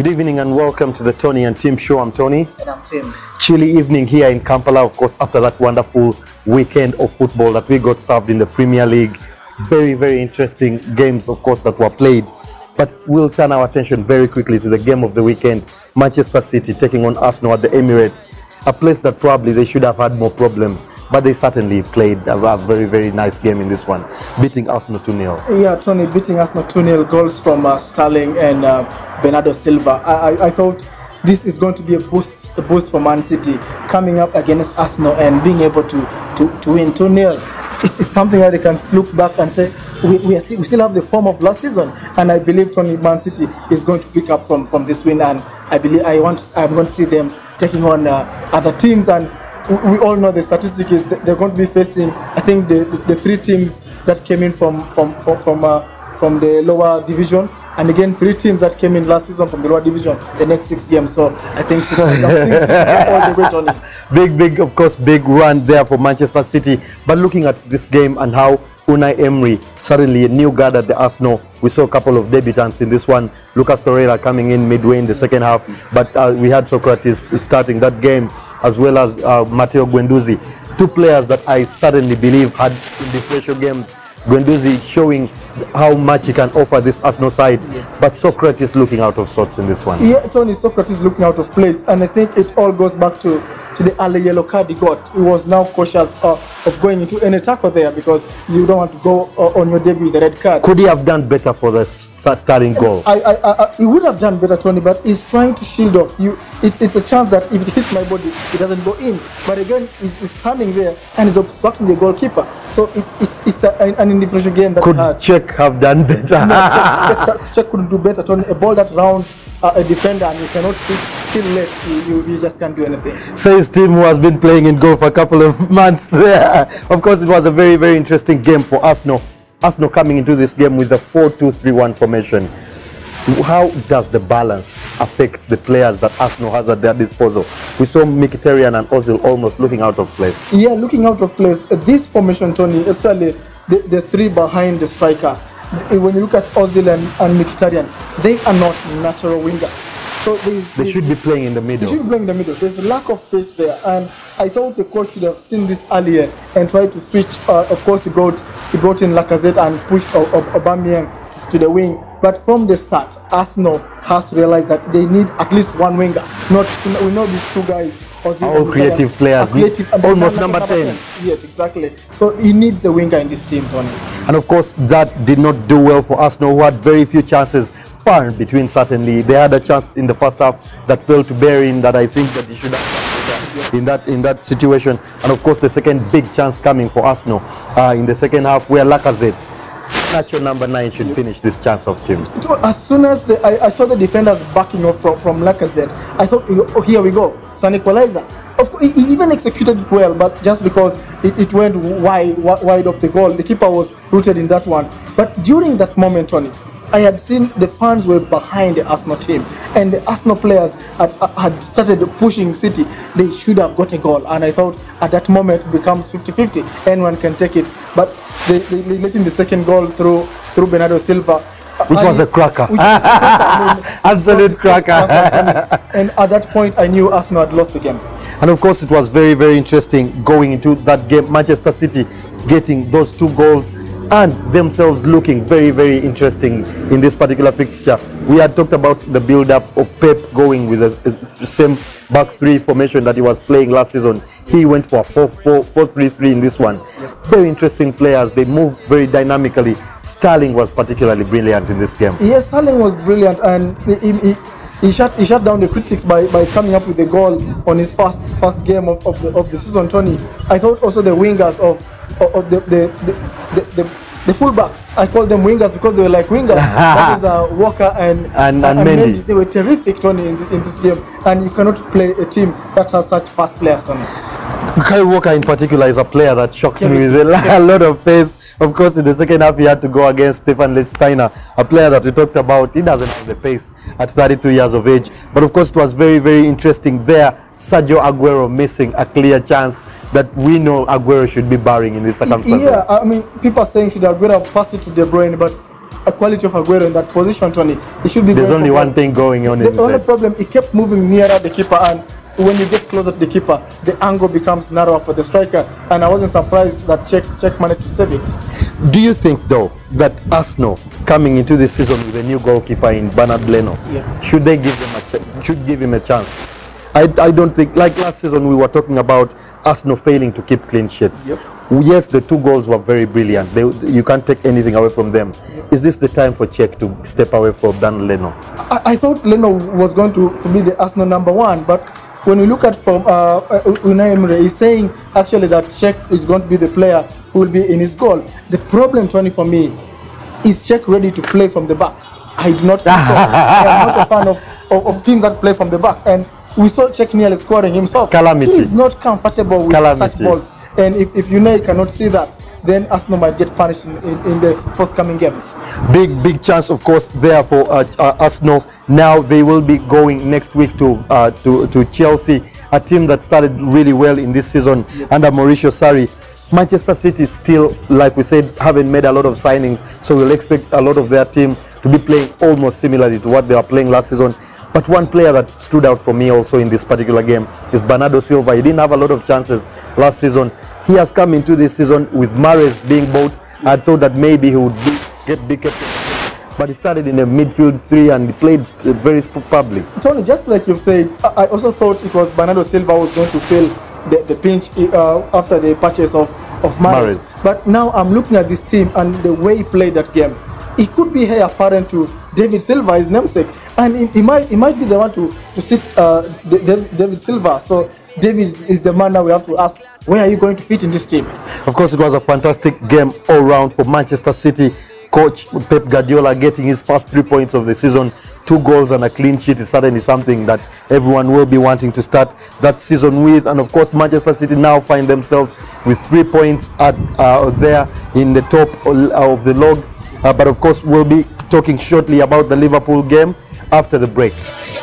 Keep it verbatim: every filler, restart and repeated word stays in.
Good evening and welcome to the Tony and Tim show. I'm Tony. And I'm Tim. Chilly evening here in Kampala, of course, after that wonderful weekend of football that we got served in the Premier League. Very, very interesting games, of course, that were played. But we'll turn our attention very quickly to the game of the weekend. Manchester City taking on Arsenal at the Emirates. A place that probably they should have had more problems, but they certainly played a very, very nice game in this one, beating Arsenal two nil. Yeah, Tony, beating Arsenal two nil, goals from uh, Sterling and uh, Bernardo Silva. I, I, I thought this is going to be a boost, a boost for Man City coming up against Arsenal and being able to, to, to win two nil. It's, it's something that they can look back and say, we, we, are still, we still have the form of last season. And I believe Tony, Man City is going to pick up from, from this win. And I believe I want to, I'm going to see them taking on uh, other teams. And we, we all know the statistic is they're going to be facing, I think, the, the, the three teams that came in from, from, from, from, uh, from the lower division. And again, three teams that came in last season from the lower division, the next six games. So I think City, all the way, Tony. Big, big, of course, big run there for Manchester City. But looking at this game and how Unai Emery, suddenly a new guard at the Arsenal. We saw a couple of debutants in this one. Lucas Torreira coming in midway in the second half. But uh, we had Socrates starting that game, as well as uh, Matteo Guendouzi. Two players that I suddenly believe had in the pressure games. Guendouzi showing how much he can offer this Arsenal side, yeah. But Socrates looking out of sorts in this one. Yeah, Tony, Socrates looking out of place, and I think it all goes back to, to the early yellow card he got. He was now cautious uh, of going into any tackle there because you don't want to go uh, on your debut with the red card. Could he have done better for the starting goal? I, I, I, he would have done better, Tony, but he's trying to shield off. You, it, it's a chance that if it hits my body, it doesn't go in. But again, he's standing there and he's obstructing the goalkeeper. So it, it's it's a, an individual game that could had. Czech have done better? No, Czech, Czech, Czech couldn't do better, Tony. A ball that rounds uh, a defender and you cannot sit still late, you, you, you just can't do anything. Says Tim, who has been playing in goal for a couple of months there. Of course, it was a very, very interesting game for Arsenal. Arsenal coming into this game with the four two three one formation. How does the balance affect the players that Arsenal has at their disposal? We saw Mkhitaryan and Ozil almost looking out of place. Yeah, looking out of place. Uh, this formation, Tony, especially the, the three behind the striker, when you look at Ozil and, and Mkhitaryan, they are not natural wingers. So there's, they there's, should be playing in the middle. They should be playing in the middle. There's a lack of pace there, and I thought the coach should have seen this earlier and tried to switch. Uh, of course, he brought he brought in Lacazette and pushed Aubameyang to the wing. But from the start, Arsenal has to realize that they need at least one winger. Not we know these two guys. All creative players, creative, almost number, number ten. ten. Yes, exactly. So he needs a winger in this team, Tony. And of course, that did not do well for Arsenal, who had very few chances. Far in between, certainly. They had a chance in the first half that fell to Bellerin that I think that they should have in that in that situation. And of course, the second big chance coming for Arsenal uh, in the second half, where Lacazette, natural number nine, should finish this chance of Tim. As soon as the, I, I saw the defenders backing off from, from Lacazette, I thought, oh, here we go, it's an equalizer. Of course, he even executed it well, but just because it, it went wide, wide of the goal, the keeper was rooted in that one. But during that moment, Tony, I had seen the fans were behind the Arsenal team, and the Arsenal players had, had started pushing City. They should have got a goal, and I thought at that moment it becomes fifty fifty. Anyone can take it, but they, they, they let in the second goal through through Bernardo Silva, which was a cracker, which was a cracker. I mean, absolute cracker. And at that point, I knew Arsenal had lost the game. And of course, it was very, very interesting going into that game. Manchester City getting those two goals and themselves looking very, very interesting in this particular fixture. We had talked about the build-up of Pep going with the same back three formation that he was playing last season. He went for a four three three in this one. Very interesting players. They moved very dynamically. Sterling was particularly brilliant in this game. Yes, Sterling was brilliant, and he, he, he shut he shut down the critics by, by coming up with a goal on his first first game of, of the of the season, Tony. I thought also the wingers of of the the the, the, the, the fullbacks, I call them wingers because they were like wingers. That is uh, Walker and and, and, and Mendy. Mendy. They were terrific, Tony, in, in this game, and you cannot play a team that has such fast players, Tony. Kyle Walker in particular is a player that shocked me with a lot of pace. Of course, in the second half, he had to go against Stefan Leitsteiner, a player that we talked about. He doesn't have the pace at thirty-two years of age. But of course, it was very, very interesting there. Sergio Aguero missing a clear chance that we know Aguero should be barring in this circumstance. Yeah, I mean, people are saying should Aguero have passed it to De Bruyne, but a quality of Aguero in that position, Tony. He should be. There's going only for one goal. thing going on The in his only head. problem, he kept moving nearer the keeper, and when you get closer to the keeper, the angle becomes narrower for the striker. And I wasn't surprised that Czech, Czech managed to save it. Do you think, though, that Arsenal coming into this season with a new goalkeeper in Bernard Leno, Yeah. should they give him a ch- should give him a chance? I, I don't think, like last season we were talking about Arsenal failing to keep clean sheets. Yep. Yes, the two goals were very brilliant. They, you can't take anything away from them. Yep. Is this the time for Czech to step away from Dan Leno? I, I thought Leno was going to, to be the Arsenal number one, but when we look at from uh, Unai Emery, he's saying actually that Czech is going to be the player who will be in his goal. The problem, Tony, for me, is Czech ready to play from the back? I do not think so. I am not a fan of, of, of teams that play from the back, and we saw Czech nearly scoring himself. Calamity. He is not comfortable with Calamity. such balls, and if, if Unai cannot see that, then Arsenal might get punished in, in, in the forthcoming games. Big, big chance, of course, there for uh, uh, Arsenal. Now they will be going next week to uh, to, to Chelsea, a team that started really well in this season yep. under Mauricio Sarri. Manchester City still, like we said, haven't made a lot of signings, so we'll expect a lot of their team to be playing almost similarly to what they were playing last season. But one player that stood out for me also in this particular game is Bernardo Silva. He didn't have a lot of chances last season. He has come into this season with Mahrez being bought. I thought that maybe he would be, get big captain, but he started in a midfield three and he played very superbly. Tony, just like you've said, I I also thought it was Bernardo Silva who was going to fill the, the pinch uh, after the purchase of, of Mahrez. Mahrez. But now I'm looking at this team and the way he played that game. It could be here apparent to David Silva, his namesake, and he, he might he might be the one to to sit uh, David Silva. So David is the man now we have to ask, where are you going to fit in this team? Of course, it was a fantastic game all round for Manchester City. Coach Pep Guardiola getting his first three points of the season, two goals and a clean sheet is certainly something that everyone will be wanting to start that season with. And of course, Manchester City now find themselves with three points at uh, there in the top of the log. Uh, but of course, we'll be talking shortly about the Liverpool game after the break.